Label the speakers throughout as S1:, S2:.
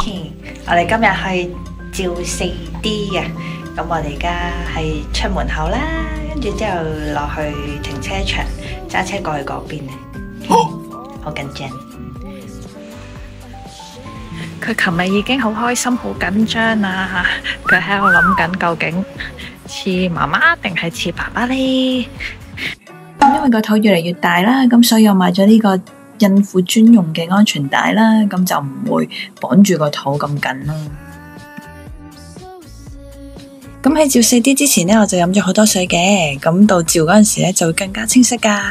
S1: 我哋今日去照 4D 嘅，咁我哋而家係出門口啦，跟住之後落去停車場揸車過去嗰邊好緊張。佢琴日已經好開心、好緊張啦，佢喺度諗緊究竟似媽媽定係似爸爸呢？因為個肚越嚟越大啦，咁所以我買咗呢個孕婦專用嘅安全帶啦，咁就唔會綁住個肚咁緊咯。咁喺照 4D 之前呢，我就飲咗好多水嘅，咁到照嗰陣時呢，就會更加清晰噶。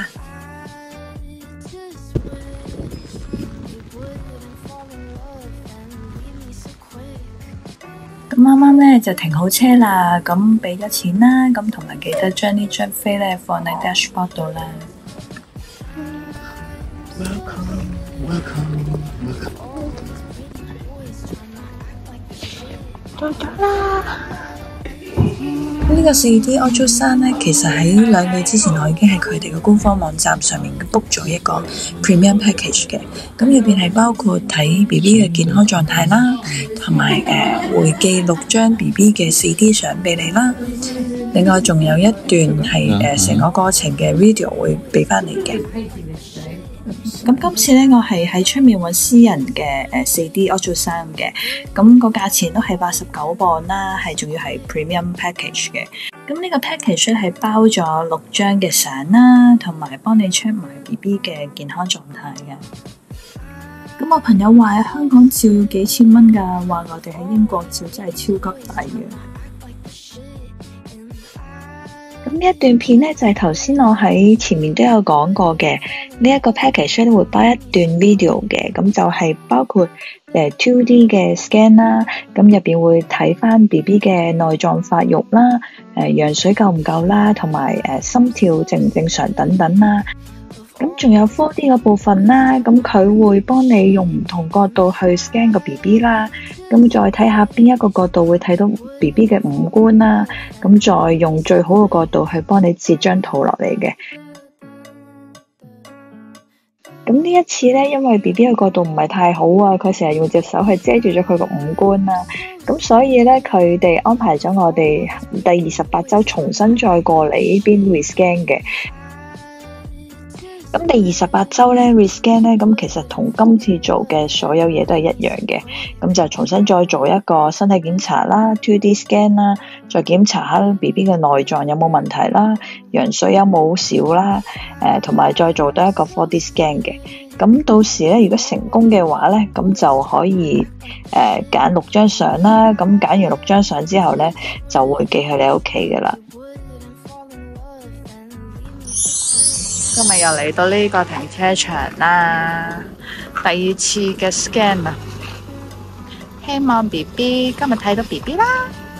S1: 咁啱啱呢就停好車啦，咁俾咗錢啦，咁同埋記得將呢張飛呢放喺 dashboard 度啦。到咗啦！呢個 4D Ultrasound 呢，其實喺2個月之前，我已經喺佢哋嘅官方網站上面 book 咗一個 Premium Package 嘅。咁入邊係包括睇 BB 嘅健康狀態啦，同埋會記錄張 BB 嘅 4D 相俾你啦。另外仲有一段係成個過程嘅 video 會俾翻你嘅。咁今次呢，我係喺出面揾私人嘅4D Ultrasound 嘅，咁個價錢都係89磅啦，係仲要係 Premium Package 嘅。咁呢個 Package 係包咗6張嘅相啦，同埋幫你 check 埋 BB 嘅健康狀態嘅。咁我朋友話喺香港照幾千蚊噶，話我哋喺英國照真係超級抵嘅。咁呢一段片呢，就係頭先我喺前面都有講過嘅，呢一個 package 咧會包一段 video 嘅，咁就係包括2D 嘅 scan 啦，咁入邊會睇翻 BB 嘅內臟發育啦，羊水夠唔夠啦，同埋心跳正唔正常等等啦。咁仲有 4D 嗰部分啦，咁佢會幫你用唔同角度去 scan 個 BB 啦，咁再睇下邊一個角度會睇到 BB 嘅五官啦，咁再用最好嘅角度去幫你截張圖落嚟嘅。咁呢一次呢，因為 BB 嘅角度唔係太好啊，佢成日用隻手去遮住咗佢個五官啦，咁所以呢，佢哋安排咗我哋第28週重新再過嚟呢邊 rescan 嘅。咁第28週咧 rescan 咧，咁其實同今次做嘅所有嘢都係一樣嘅，咁就重新再做一個身體檢查啦 ，2D scan 啦，再檢查下 BB 嘅內臟有冇問題啦，羊水有冇少啦，同埋再做多一個 4D scan 嘅。咁到時咧，如果成功嘅話咧，咁就可以揀6張相啦，咁揀完6張相之後咧，就會寄去你屋企噶啦。今日又嚟到呢個停車場啦，第2次嘅 scan 啊，希望 BB 今日睇到 BB 啦。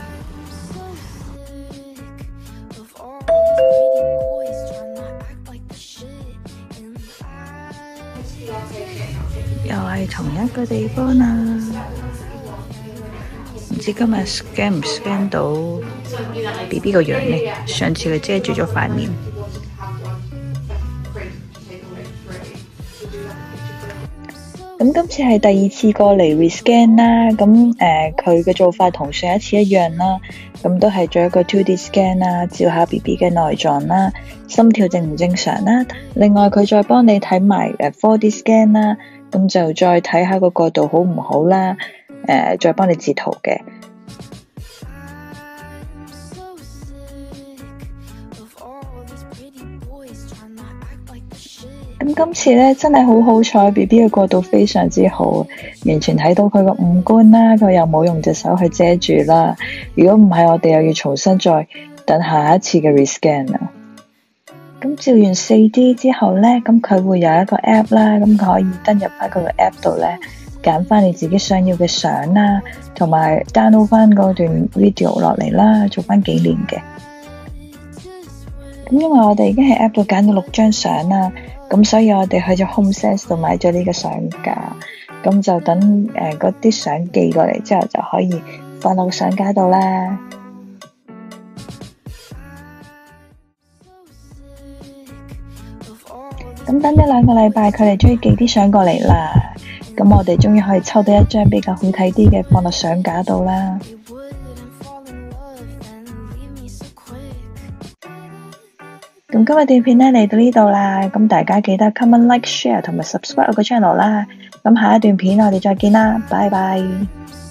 S1: 又係同一個地方啦，唔知今日 scan 唔 scan 到 BB 個樣呢？上次佢遮住咗塊面。咁今次係第2次過嚟 rescan 啦，咁佢嘅做法同上一次一樣啦，咁都係做一個 2D scan 啦，照下 BB 嘅內臟啦，心跳正唔正常啦，另外佢再幫你睇埋4D scan 啦，咁就再睇下個角度好唔好啦，再幫你截圖嘅。咁今次咧真係好好彩 ，BB 嘅角度非常之好，完全睇到佢個五官啦，佢又冇用隻手去遮住啦。如果唔係，我哋又要重新再等下一次嘅 rescan 啦。咁照完 4D 之後咧，咁佢會有一個 app 啦，咁佢可以登入翻佢個 app 度咧，揀翻你自己想要嘅相啦，同埋 download 翻嗰段 video 落嚟啦，做翻紀念嘅。咁因為我哋已經喺 app 度揀咗6張相啦。咁所以我哋去咗 HomeSense 度買咗呢個相架，咁就等嗰啲相寄過嚟之後就可以放到相架度啦。咁等咗2個禮拜，佢哋終於寄啲相過嚟啦。 咁我哋終於可以抽到一張比較好睇啲嘅放落相架度啦。咁今日段片呢嚟到呢度啦，咁大家記得 comment、like、share 同埋 subscribe 我個 channel 啦。咁下一段片我哋再見啦，拜拜。